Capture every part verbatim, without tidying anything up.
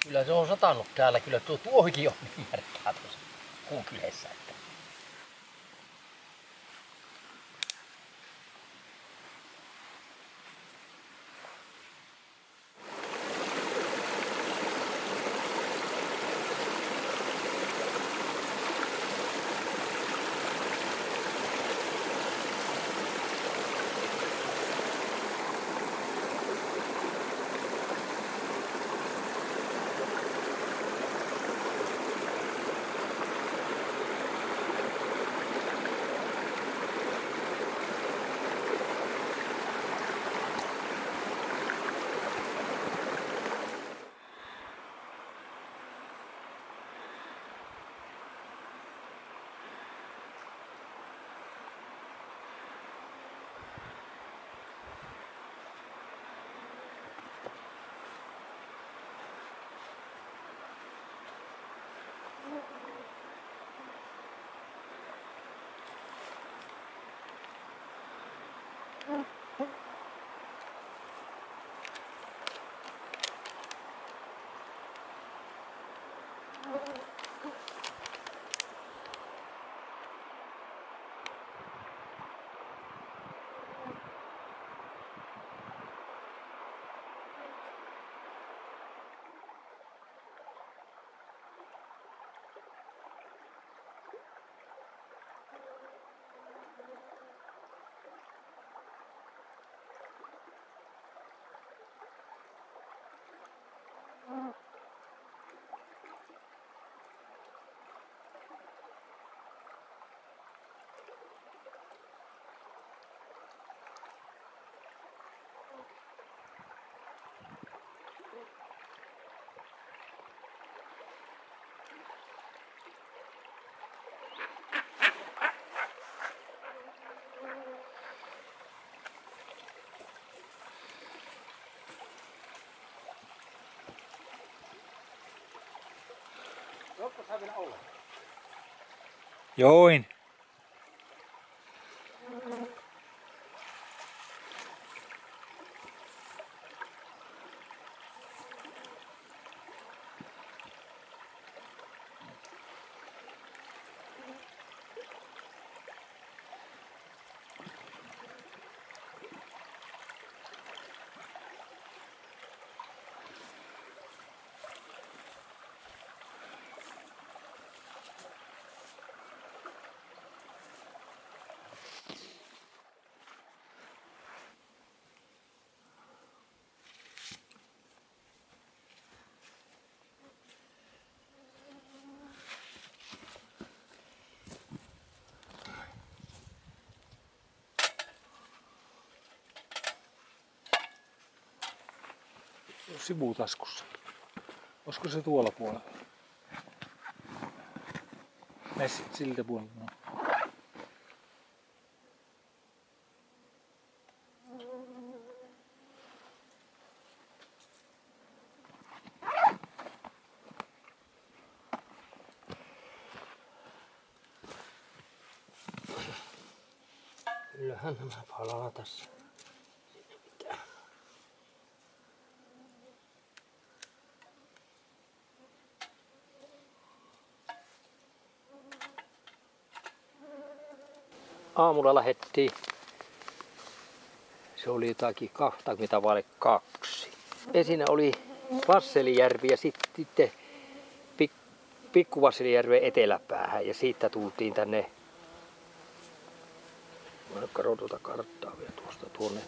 Kyllä se on satanut täällä. Kyllä tuo tuohikin on niin märkää tuossa kuun kyljessä. Jokko saa vielä olla. Join. Sivutaskussa. Olisiko se tuolla puolella? Mene sit siltä puolella. No. Kyllähän nämä palaa tässä. Aamulla lähdettiin. Se oli jotakin kaksikymmentä vaille kaksi. Ensin oli Vasselijärvi ja sitten pik, Pikku Vasselijärven eteläpäähän ja siitä tultiin tänne. Mä nyt katson tuota karttaa vielä tuosta tuonne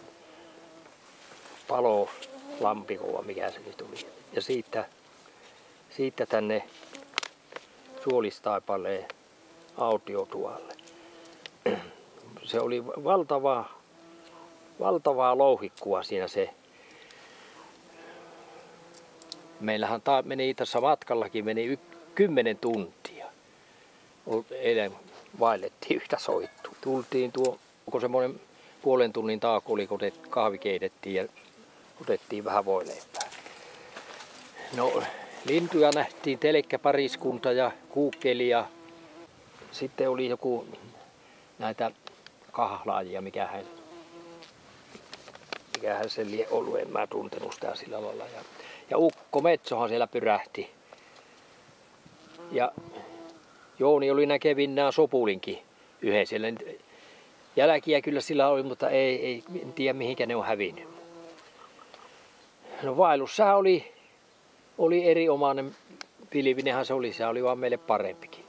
Palolampikoa, mikä se nyt oli. Ja siitä, siitä tänne Suolistaipaleen autiotualle. Se oli valtavaa, valtavaa louhikkua siinä se. Meillähän ta- meni tässä matkallakin meni y- kymmenen tuntia. Eilen vaellettiin yhtä soittua. Tultiin tuo, kun semmoinen puolen tunnin tauko oli, kun kahvi keitettiin ja otettiin vähän voileipää. No, lintuja nähtiin, telkkäpariskunta ja kuukkeli ja sitten oli joku näitä kahlaajia, mikä hän, mikähän se lie ollut, en mä tuntenut sitä sillä lailla. Ja, ja ukko Metsohan siellä pyrähti. Ja Jouni oli näkevinnään Sopulinkin yhden siellä. Jälkiä kyllä sillä oli, mutta ei, ei en tiedä mihinkä ne on hävinnyt. No vaellussää oli, oli erinomainen pilvinenhän se oli, se oli vaan meille parempikin.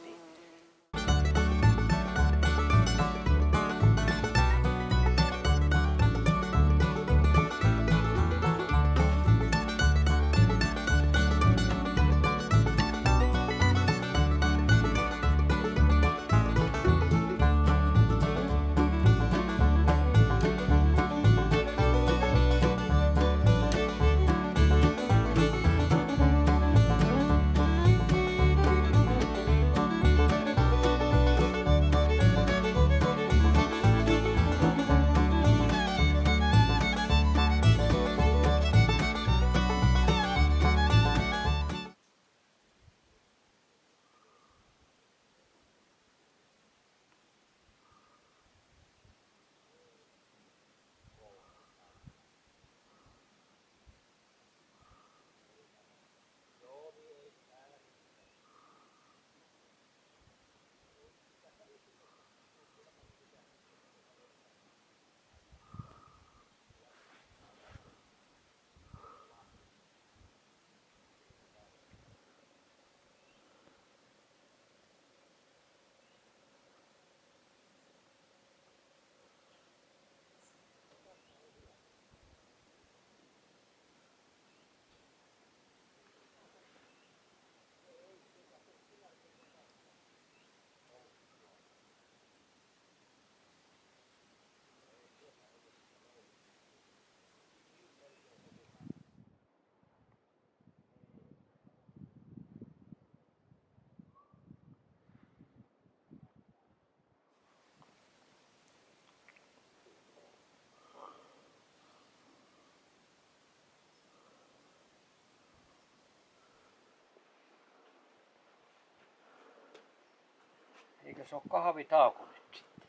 Eikö se ole kahvitauko nyt sitten?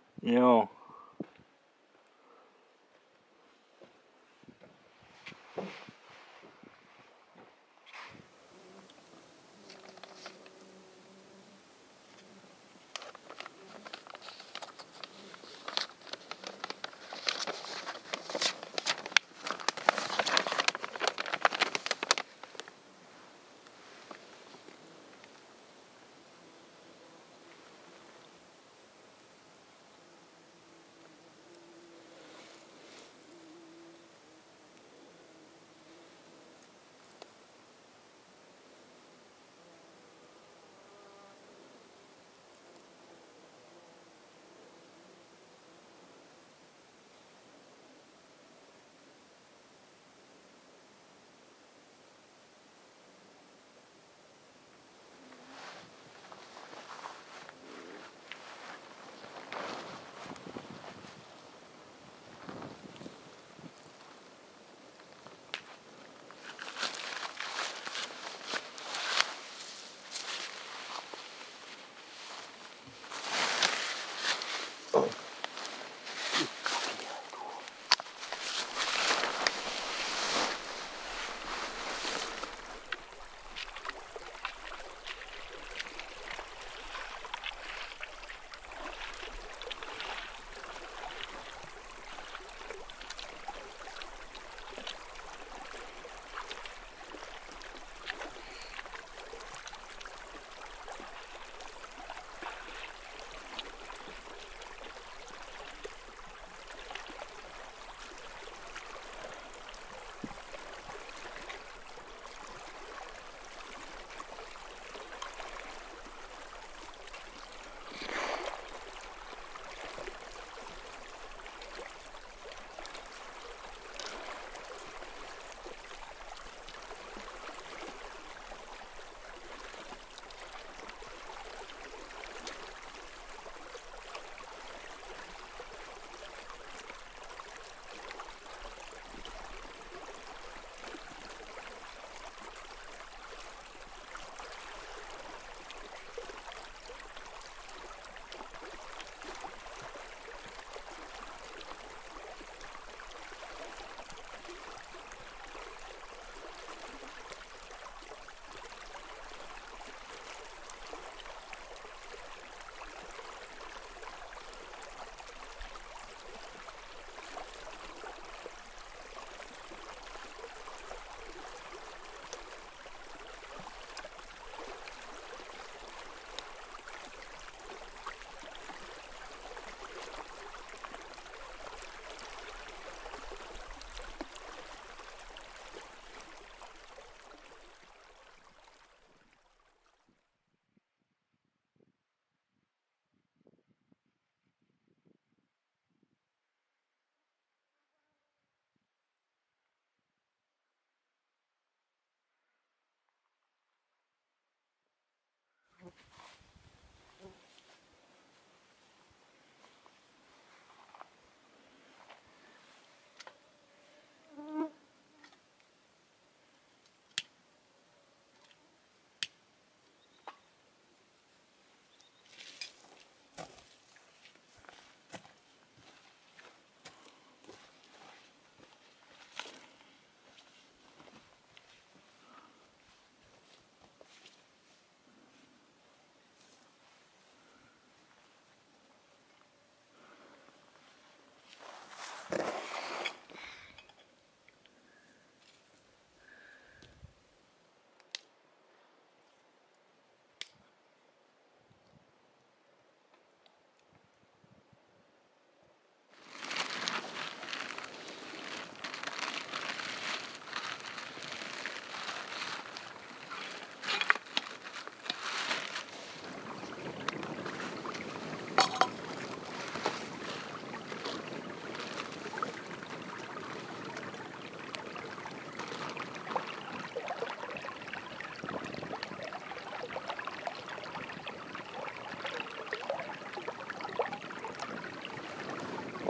Joo.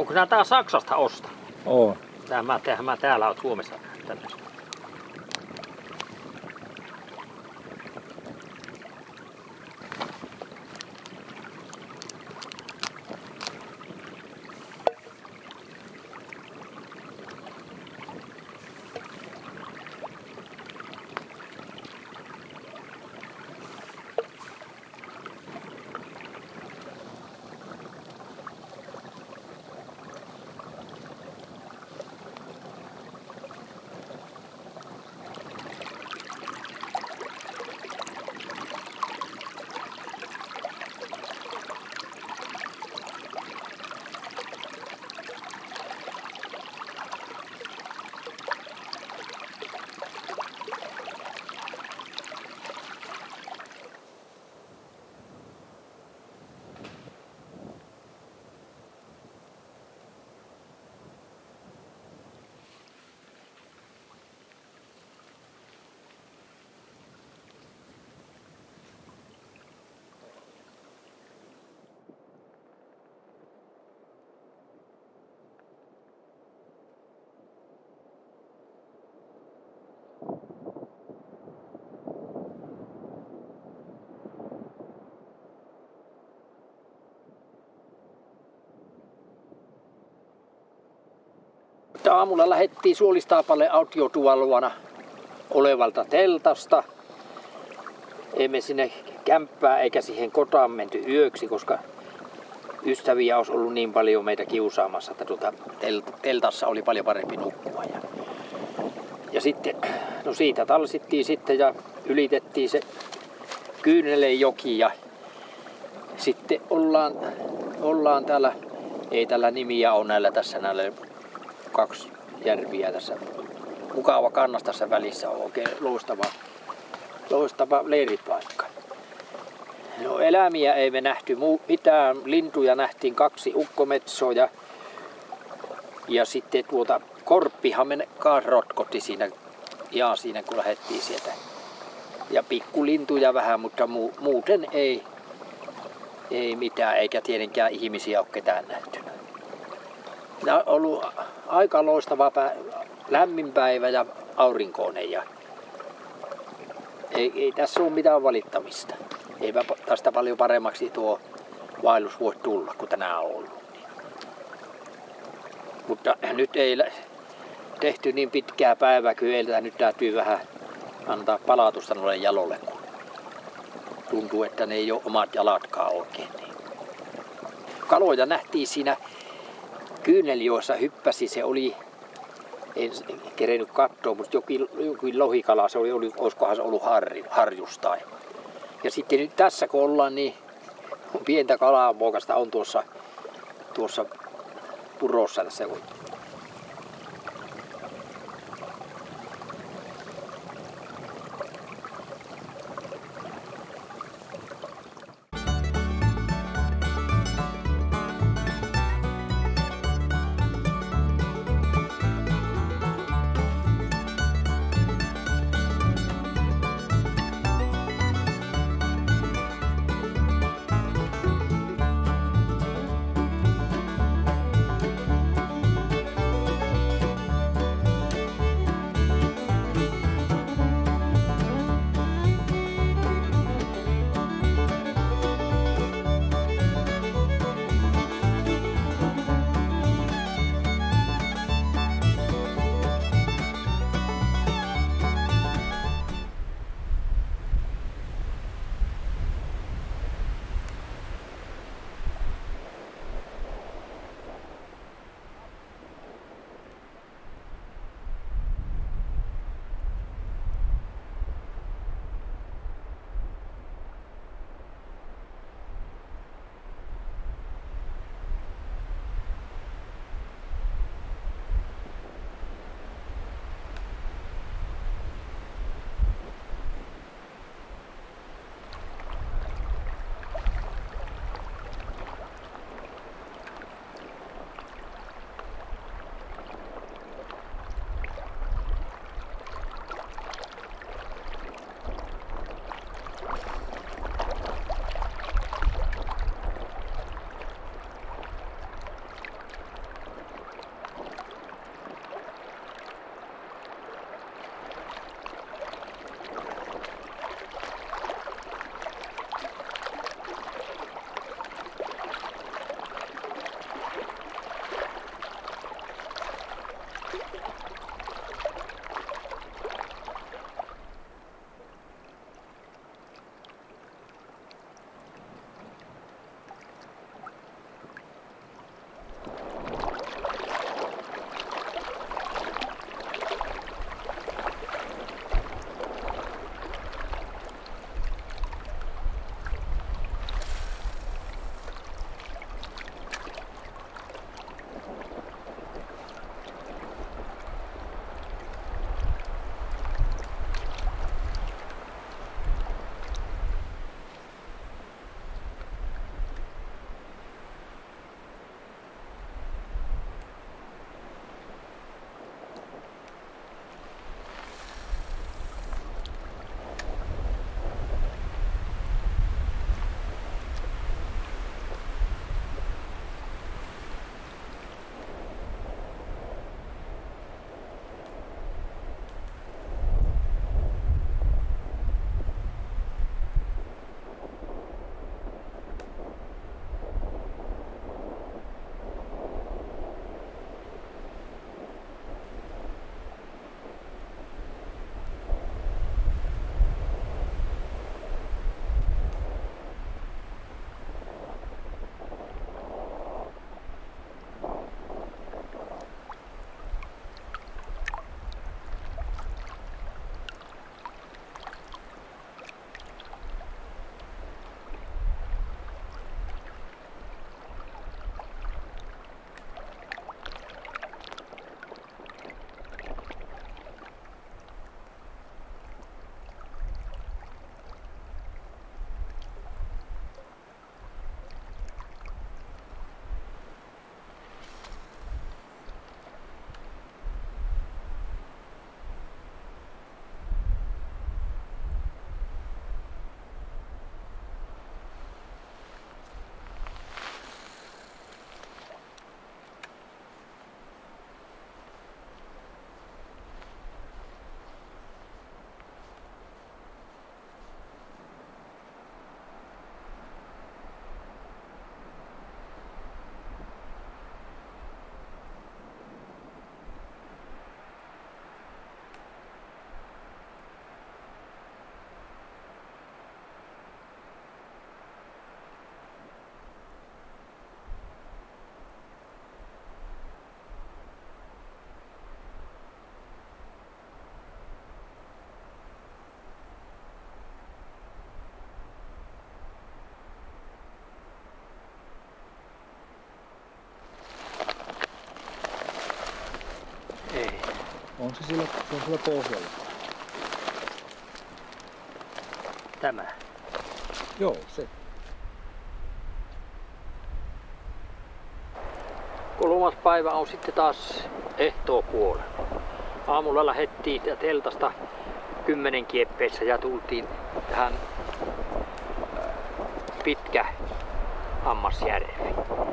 Onko nämä tää Saksasta osta? On. Tämä, tämä täällä on Suomessa tämmöistä. Aamulla lähdettiin Suolistaapalle autiotuvan luona olevalta teltasta. Emme sinne kämppää eikä siihen kotaan menty yöksi, koska ystäviä olisi ollut niin paljon meitä kiusaamassa, että tuota teltassa oli paljon parempi nukkua. Ja, ja sitten, no siitä talsittiin sitten ja ylitettiin se Kyynelejoki ja sitten ollaan, ollaan täällä, ei tällä nimiä ole näillä tässä näillä kaksi järviä tässä. Mukava kannas tässä välissä on oikein loistava, loistava leiripaikka. No eläimiä ei me nähty mitään. Lintuja nähtiin kaksi ukkometsoa ja, ja sitten tuota korppihan me kaas rotkotti siinä, ja siinä kun lähdettiin sieltä. Ja pikkulintuja vähän, mutta mu, muuten ei, ei mitään eikä tietenkään ihmisiä ole ketään nähty. Tämä on ollut aika loistava pää, lämmin päivä ja aurinkoinen ja ei, ei tässä ole mitään valittamista. Eipä tästä paljon paremmaksi tuo vaellus voi tulla, kun tänään on ollut. Mutta nyt ei tehty niin pitkää päivää kyllä, nyt täytyy vähän antaa palautusta noille jalolle, kun tuntuu, että ne ei ole omat jalatkaan oikein. Kaloja nähtiin siinä Kyyneljoessa hyppäsi, se oli, en kerennyt katsoa, mutta jokin, jokin lohikala, se oli, oli, olisikohan se ollut harri, harjustain. Ja sitten nyt tässä kun ollaan, niin pientä kalamuokasta on tuossa, tuossa purossa tässä. on se sillä, se on sillä pohjalla. Tämä. Joo, se. Kolmas päivä on sitten taas ehtoopuolella. Aamulla lähdettiin teltasta kymmenen kieppeissä ja tultiin tähän pitkä Hammasjärvi.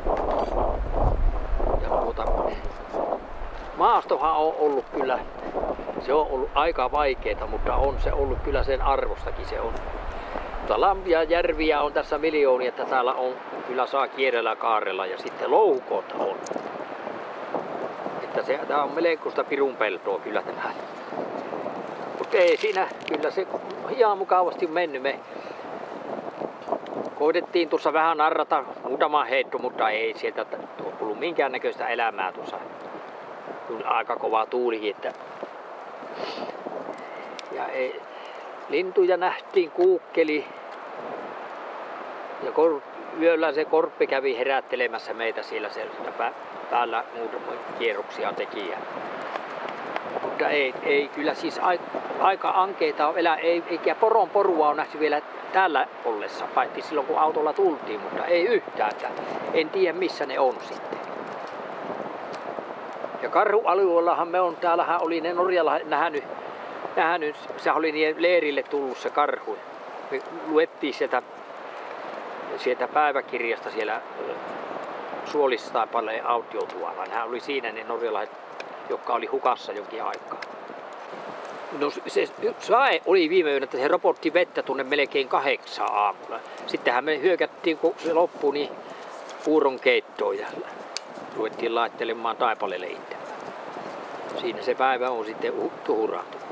Ja tuota, maastohan on ollut kyllä, se on ollut aika vaikeeta, mutta on se ollut kyllä sen arvostakin se on. Mutta lampia järviä on tässä miljoonia, että täällä on, kyllä saa kierrellä kaarella ja sitten louhukota on. Että se, tää on melkoista pirun peltoa kyllä tämä. Mutta ei siinä, kyllä se ihan mukavasti on mennyt. Me koitettiin tuossa vähän narrata muutama heitto, mutta ei sieltä tullut minkäännäköistä elämää tuossa. Tuli aika kova tuulikin, että ja ei, lintuja nähtiin, kuukkeli ja kor, yöllä se korppi kävi herättelemässä meitä siellä, siellä pä, päällä muutamia kierroksia teki. Mutta ei, ei kyllä siis aika, aika ankeita on elää, ei, eikä poron porua on nähty vielä täällä ollessa, paitsi silloin kun autolla tultiin, mutta ei yhtään, että en tiedä missä ne on sitten. Ja karhualueellahan me on, täällähän oli ne Norjalla nähnyt, nähnyt, se oli niin leirille tullut se karhu. Me luettiin sieltä, sieltä päiväkirjasta siellä Suolistaipaleen autiotuolla. Nehän oli siinä ne norjalaiset, jotka oli hukassa jonkin aikaa. No se sae oli viime yönä, että se robotti vettä tunne melkein kahdeksan aamulla. Sittenhän me hyökättiin, kun se loppui, niin puuron keittoon ja ruvettiin laittelemaan Taipaleelle itse. Siinä se päivä on sitten tuhraantunut.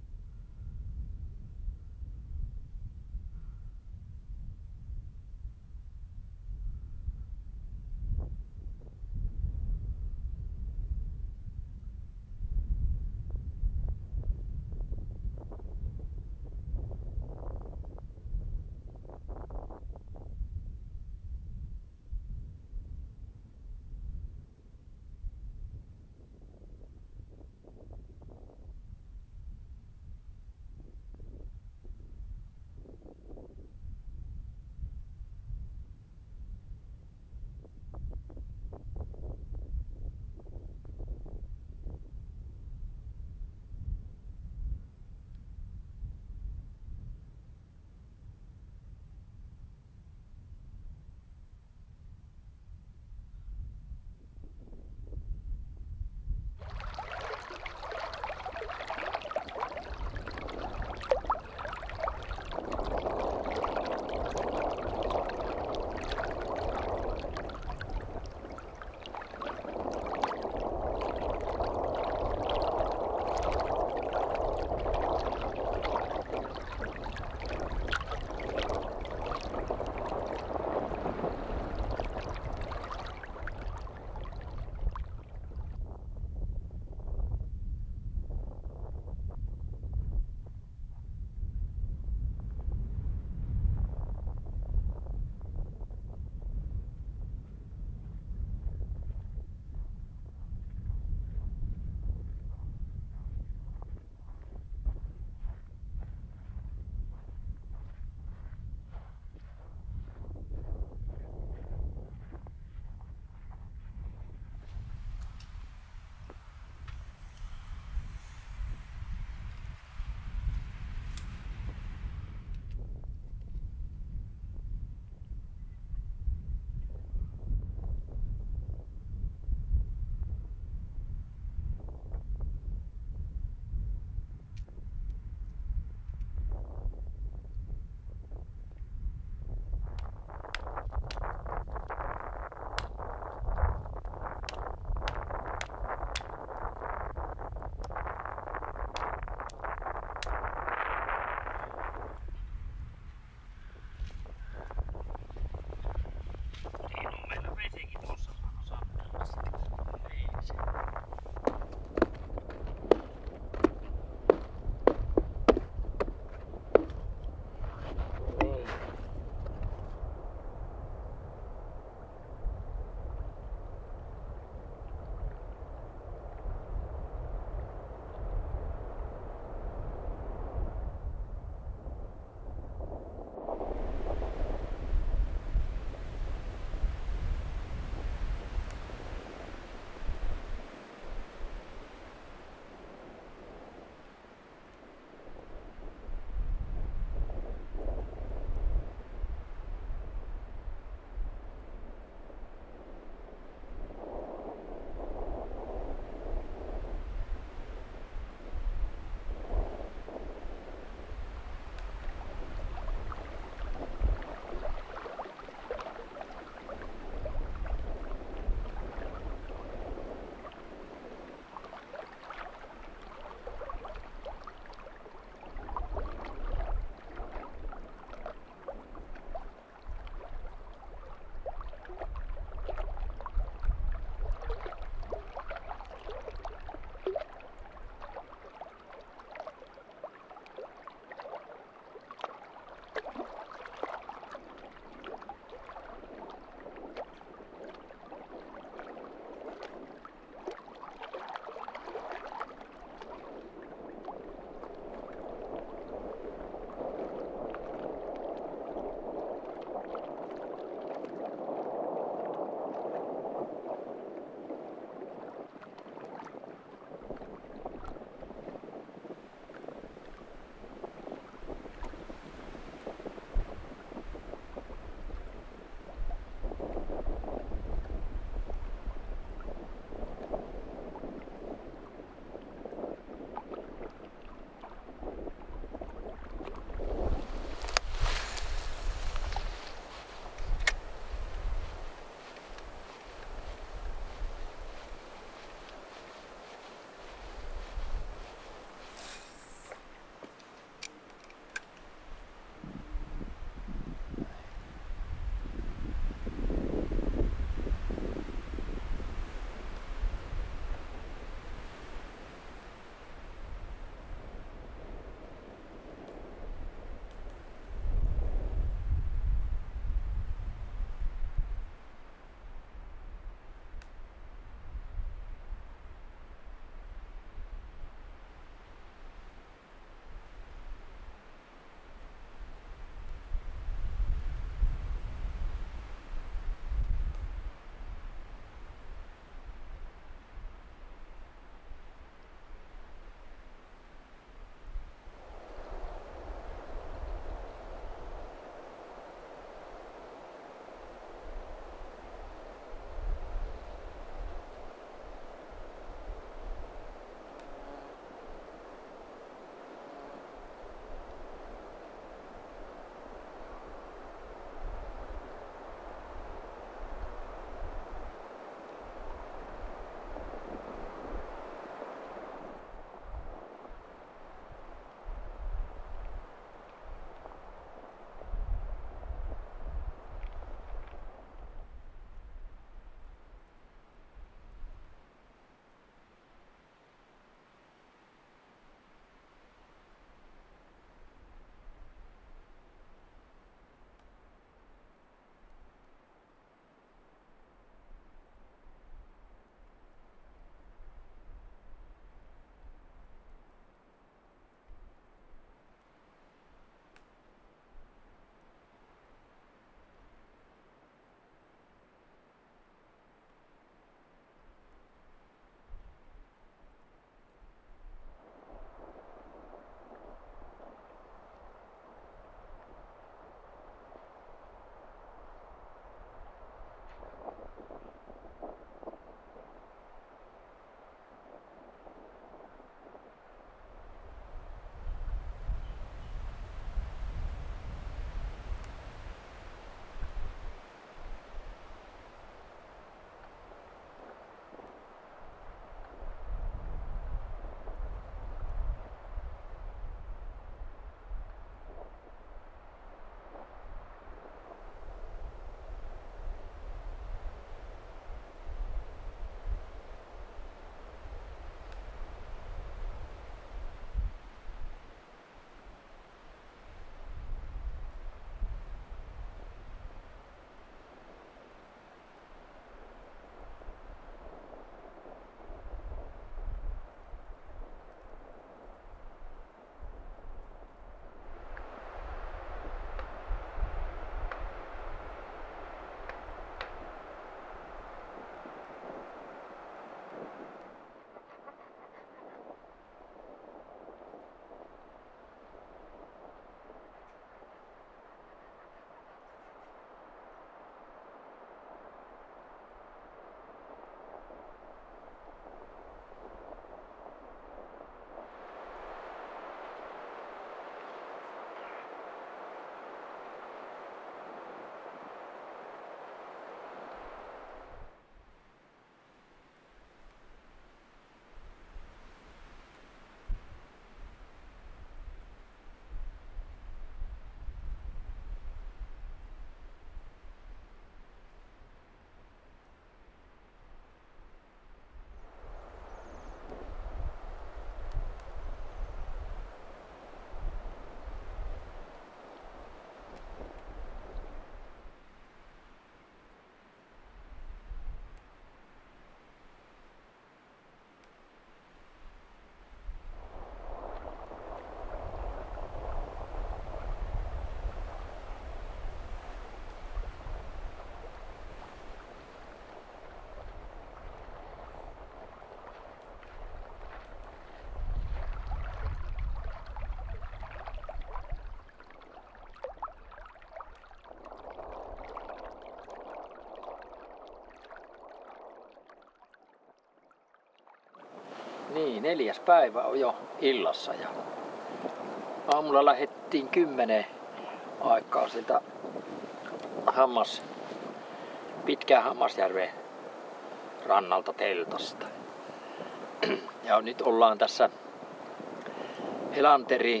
Niin, neljäs päivä on jo illassa ja aamulla lähdettiin kymmenen aikaa sieltä Hammas, pitkään Hammasjärven rannalta teltasta. Ja nyt ollaan tässä Elanteri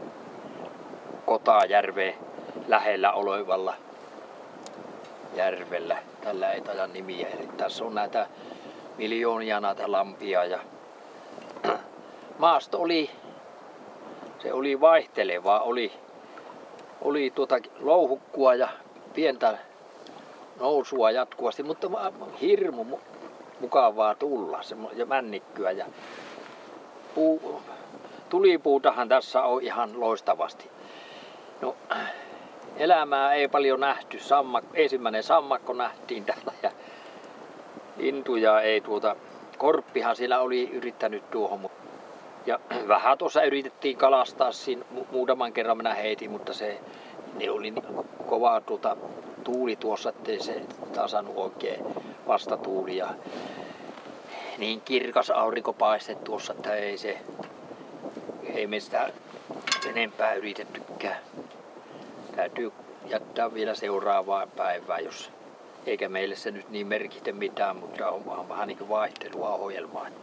Kotajärven lähellä olevalla järvellä. Tällä ei taida nimiä. Eli tässä on näitä miljoonia näitä lampia ja maasto oli, se oli vaihtelevaa, oli, oli tuota louhukkua ja pientä nousua jatkuvasti, mutta hirmu mukavaa tulla ja männikkyä ja puu, tulipuutahan tässä on ihan loistavasti. No, elämää ei paljon nähty, Sammak, ensimmäinen sammakko nähtiin täällä ja lintuja ei tuota, korppihan siellä oli yrittänyt tuohon. Ja vähän tuossa yritettiin kalastaa siinä, muutaman kerran minä heitin, mutta se ne oli kova tuota, tuuli tuossa, ettei se tasannut oikein vastatuuli ja niin kirkas aurinko paiste tuossa, että ei se, ei me sitä enempää yritettykään. Täytyy jättää vielä seuraavaan päivään, jos eikä meille se nyt niin merkitä mitään, mutta on vaan vähän niin kuin vaihtelua ohjelmaa. Että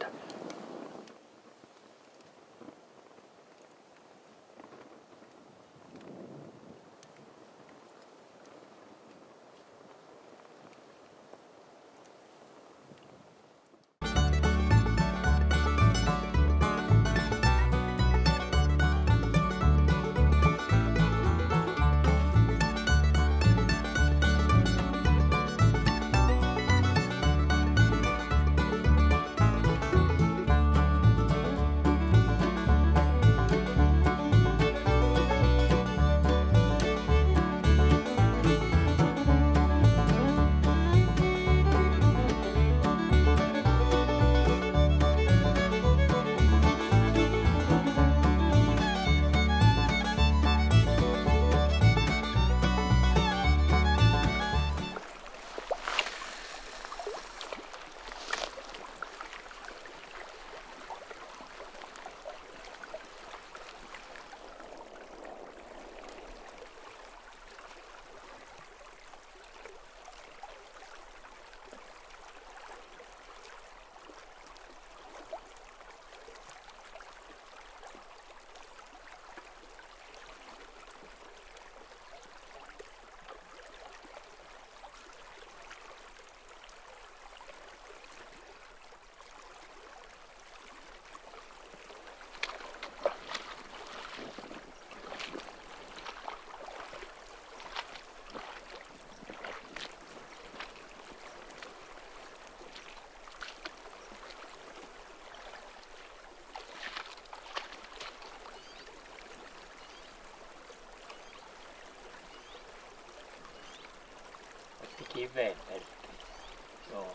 kiveen merkki. Joo.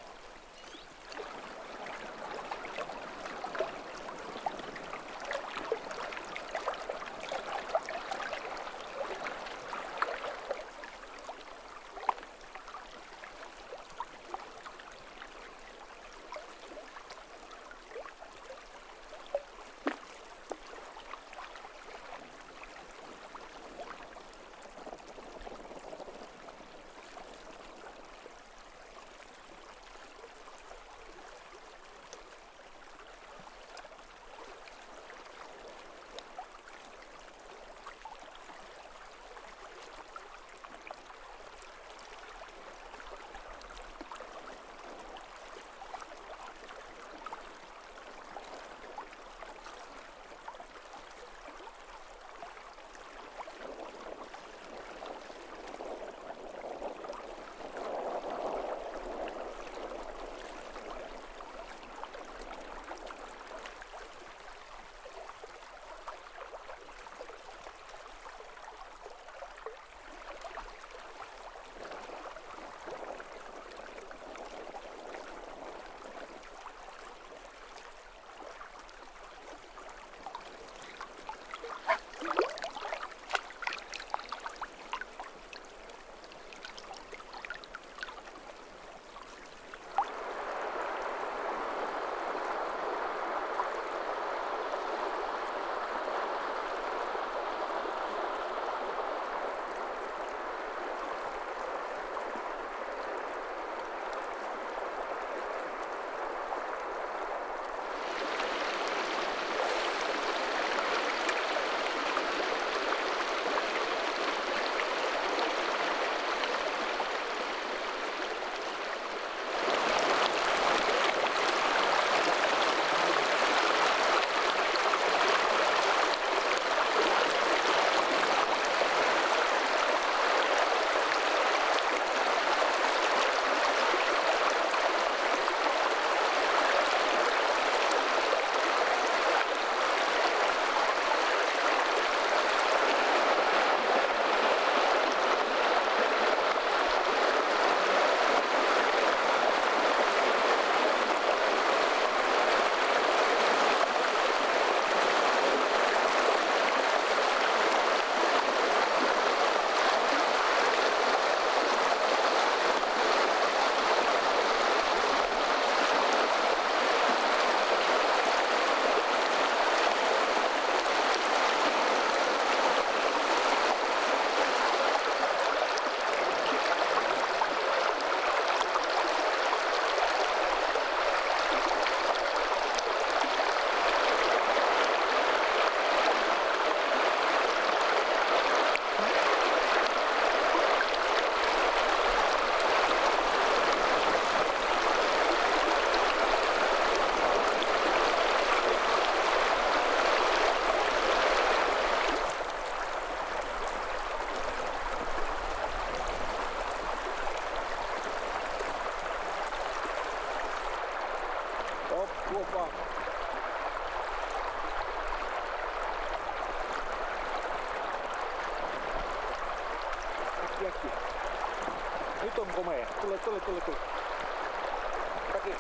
on komea. Tule, tule, tule, tule. Takia.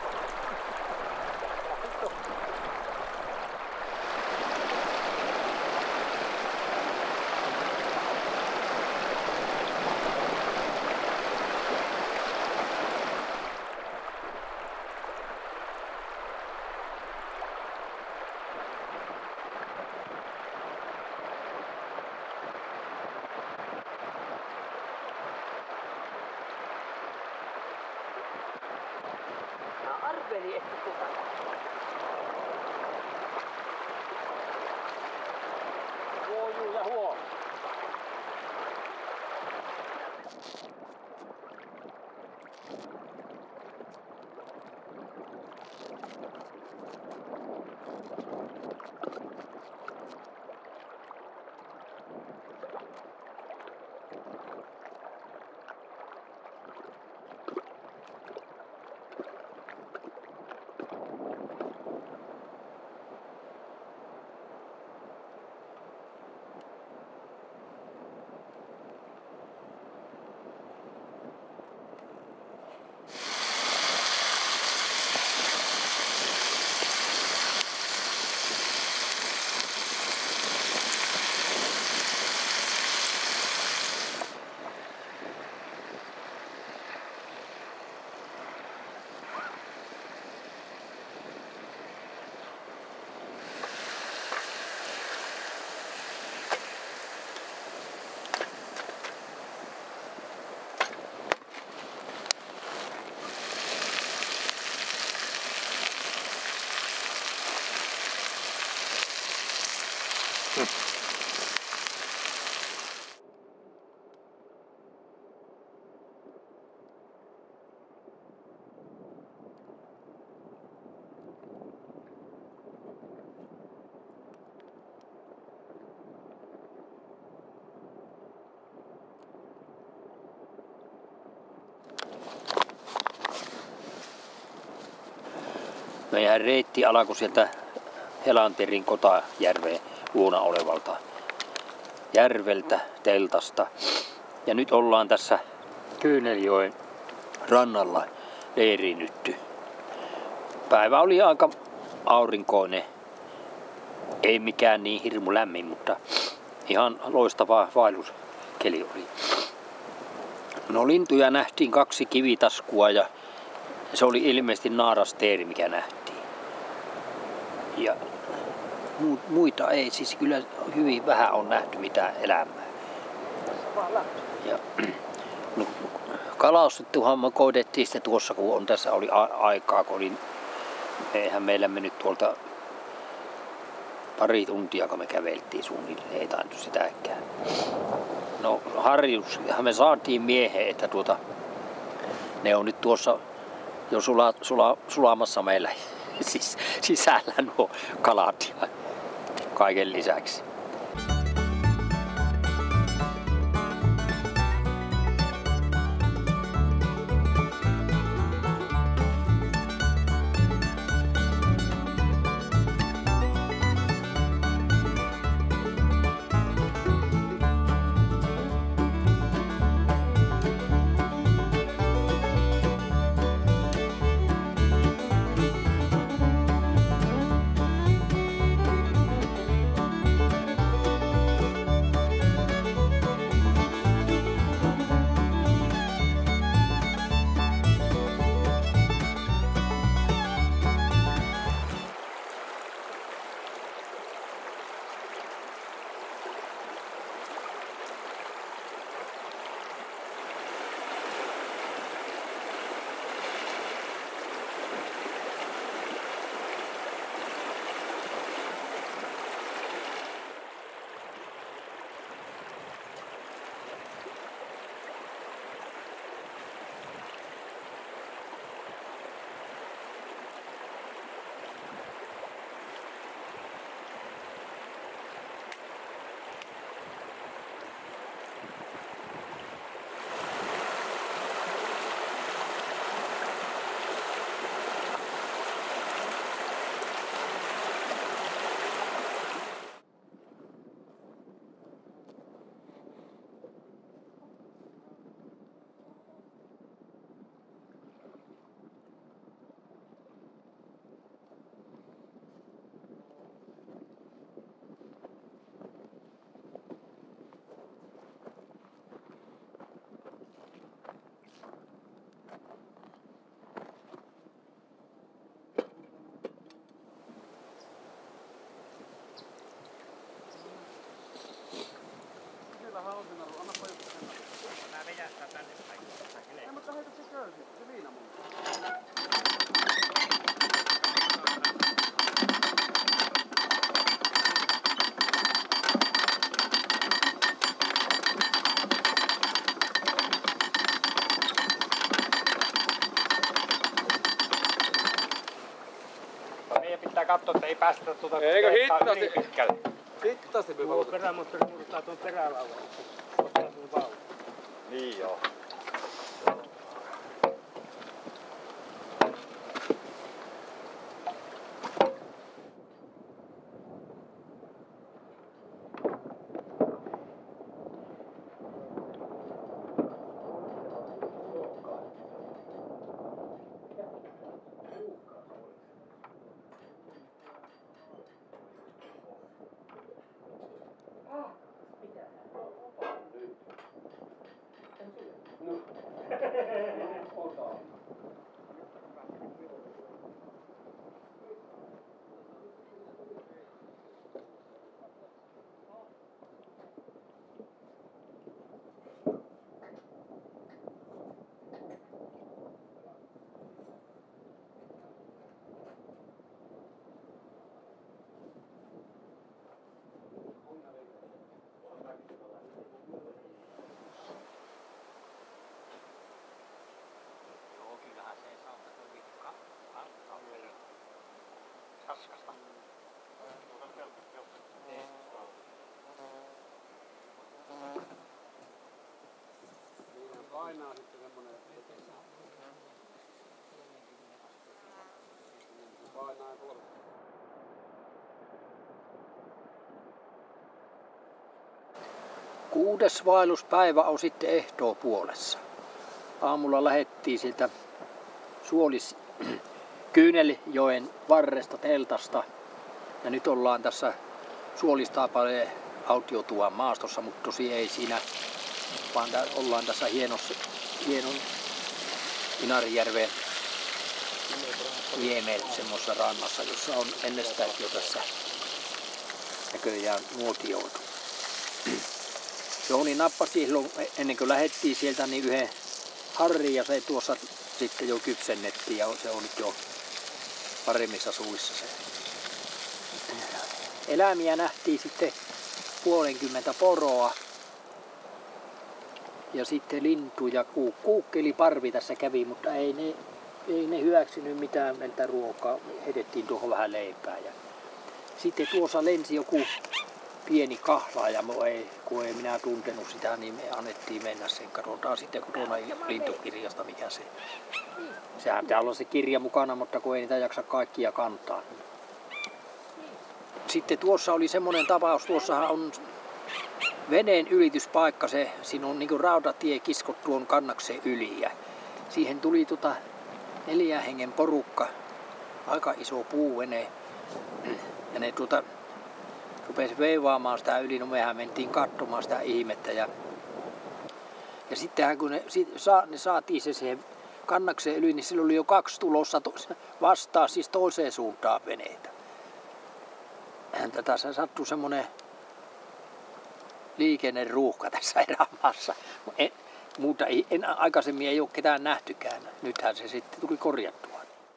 Arveli, että tuota... Huoju ja huo. Meidän reitti alkoi sieltä Helanterin Kotajärveen luona olevalta järveltä, teltasta. Ja nyt ollaan tässä Kyyneljoen rannalla leiriinnytty. Päivä oli aika aurinkoinen. Ei mikään niin hirmu lämmin, mutta ihan loistava vaelluskeli oli. No lintuja nähtiin kaksi kivitaskua ja se oli ilmeisesti naarasteeri, mikä nähtiin. Ja muita ei, siis kyllä hyvin vähän on nähty mitään elämää. Ja, no, kalastettuhan me koitettiin sitten tuossa, kun on tässä oli a- aikaa, kun oli, eihän meillä mennyt tuolta pari tuntia, kun me käveltiin suunnilleen, ei tainnut sitäkään. No harjushan me saatiin miehen, että tuota, ne on nyt tuossa jo sula, sula, sulamassa meillä siis, sisällä nuo kalat ja kaiken lisäksi. päästä tuota Eikö tehtaan hitaasti? niin pitkälle. Hitaasti me Tuo valutetaan. perämoottori murtaa tuon perälaudan. Ottaa tuon vauvan. Niin joo. Joo, kyllähän se sauna kuitenkin kallella. Raskasta. Niin painaa sitten semmonen. Painaa kolme. Kuudes vaelluspäivä on sitten ehtoopuolessa. Aamulla lähettiin sieltä Suolis Kyyneljoen varresta teltasta. Ja nyt ollaan tässä Suolistaapaleen autiotuvan maastossa, mutta tosi ei siinä, vaan ollaan tässä hienossa, hienon Inarijärven niemellä semmoisessa rannassa, jossa on ennestään jo tässä näköjään nuotioitu. Jouni nappasi silloin, ennen kuin lähdettiin sieltä, niin yhden harrin ja se tuossa sitten jo kypsennettiin ja se on nyt jo paremmissa suuissa se. Eläimiä nähtiin sitten puolenkymmentä poroa ja sitten lintu ja kuuk- kuukkeliparvi tässä kävi, mutta ei ne, ei ne hyväksynyt mitään meiltä ruokaa. Hedettiin tuohon vähän leipää. Ja sitten tuossa lensi joku pieni kahlaaja, ei, kun ei minä tuntenut sitä, niin me annettiin mennä sen. Katsotaan sitten kotona lintukirjasta, mikä se. Sehän pitää olla se kirja mukana, mutta kun ei niitä jaksa kaikkia kantaa. Sitten tuossa oli semmoinen tapaus, tuossahan on veneen ylityspaikka, se, siinä on niin rautatie kiskottu on kannakseen yli. Ja siihen tuli tota neljän hengen porukka, aika iso puuvene. Ja ne tuota rupesi veivaamaan sitä yli, no mehän mentiin katsomaan sitä ihmettä. Ja, ja sittenhän kun ne, sa, ne saatiin se siihen kannakseen yli, niin sillä oli jo kaksi tulossa to, vastaan, siis toiseen suuntaan veneitä. Tässä sattui semmoinen liikenneruuhka tässä erämaassa. En, mutta en, aikaisemmin ei ole ketään nähtykään. Nythän se sitten tuli korjattua.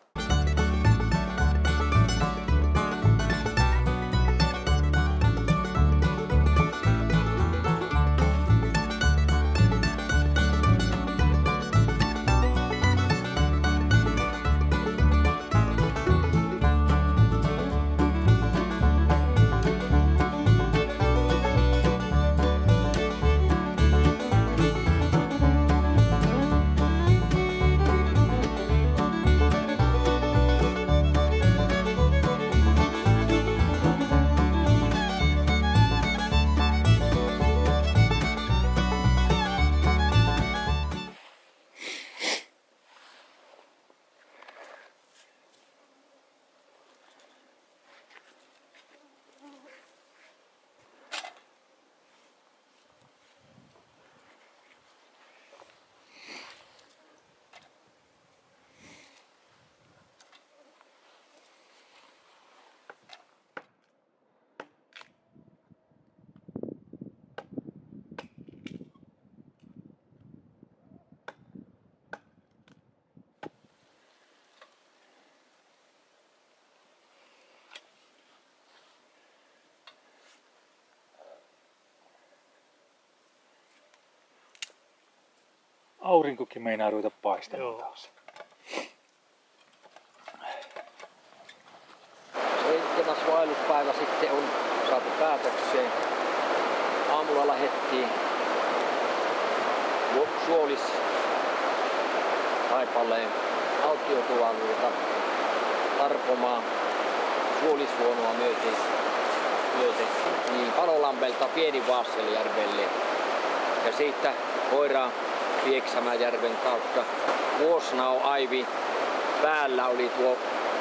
Aurinkokin meinaa ruveta paistamaan taas. Seitsemäs vaelluspäivä sitten on saatu päätökseen. Aamulla lähdettiin Suolis Taipaleen autiotuvaluuta tarpomaan Suolisvuonoa myöten, myöten niin Palolampelta Pieni-Vaasselijärvelle ja siitä Koira Pieksämäjärven kautta Vuosnao Aivi päällä oli tuo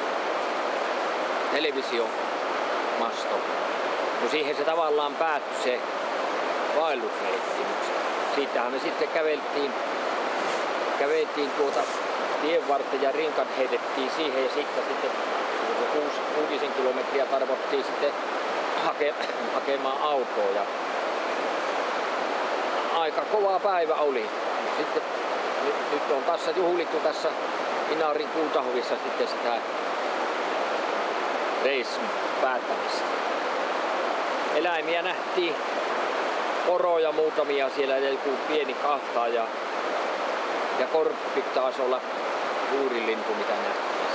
televisiomasto. No siihen se tavallaan päättyi se vaellusreitti. Siitähän me sitten käveltiin, käveltiin tuota tien varten ja rinkat heitettiin siihen ja sitten, sitten kuusi, kuutisen kilometriä tarvottiin sitten hake, hakemaan autoa. Ja aika kova päivä oli. Sitten nyt, nyt on tässä juhlittu tässä Inaarin kultahovissa sitten sitä reissun päättämistä. Eläimiä nähtiin, poroja muutamia siellä ja joku pieni kahtaa ja, ja korppi taas olla suuri lintu mitä nähtiin.